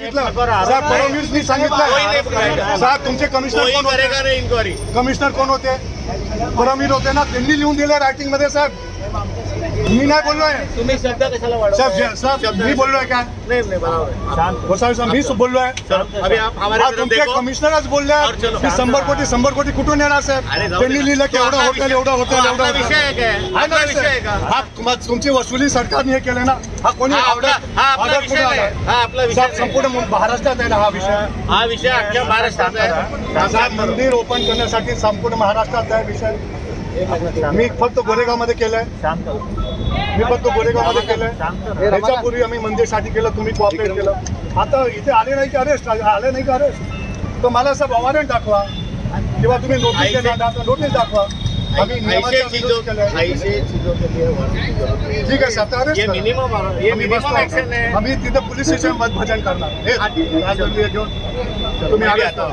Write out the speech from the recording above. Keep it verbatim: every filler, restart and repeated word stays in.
सांगितलं साहेब, फडणवीसनी सांगितलं साहेब तुमचे कमिशनर कोण होते? इन्क्वायरी कमिशनर कोण होते? फडणवीस होते ना, त्यांनी लिहून दिले रायटिंग मध्ये साहेब. मी नाही बोललोय तुम्ही शब्द कशाला वाढवता? साहेब. साहेब मी बोललोय काय? नाही नाही बरोबर गोसावी साहेब मी बोललोय. अभी आप हमारे हा, तरफ तुमचे देखो. कमिशनरच बोलले और चलो. की शंभर कोटी शंभर कोटी कुठून येणार साहेब? अरे जाऊ त्यांनी दे. लिहिलं की तो एवढं आपला हॉटेल विषय- एवढं हॉटेल तो एवढं आपला हॉटेल. विषय आहे काय? आहे आपला ना विषय आहे का? हा, मग तुमची वसुली सरकारने हे केलं ना. हा कोणी हा आपला ऑर्डर- हा आपला ऑर्डर विषय कुठं आहे. आला? हा आपला विषय साहेब आहे. संपूर्ण मु- महाराष्ट्रात आहे ना हा विषय. हा विषय अख्ख्या महाराष्ट्रात आहे. साहेब मंदिर ओपन करण्यासाठी संपूर्ण महाराष्ट्रात आहे विषय. मी फक्त गोरेगाव मध्ये केलंय. मी फक्त गोरेगाव मध्ये केलंय. त्याच्यापूर्वी आम्ही मंदिरसाठी केलं, तुम्ही कॉपरेट केलं. आता इथे आले नाही की अरेस्ट आले नाही की अरेस्ट, तर मला साहेब वॉरंट दाखवा किंवा तुम्ही नोटीस देणार नोटीस दाखवा. आम्ही नियमाच्या विरोध केलंय. ठीक आहे साहेब, तर arrest ये करा. मिनिमम ये आम्ही मिनिमम बसतो. ऍक्शन है. आम्ही तिथे पोलीस स्टेशन भजन करणार. हे, राजदंडीय घेऊन तुम्ही arrest करा.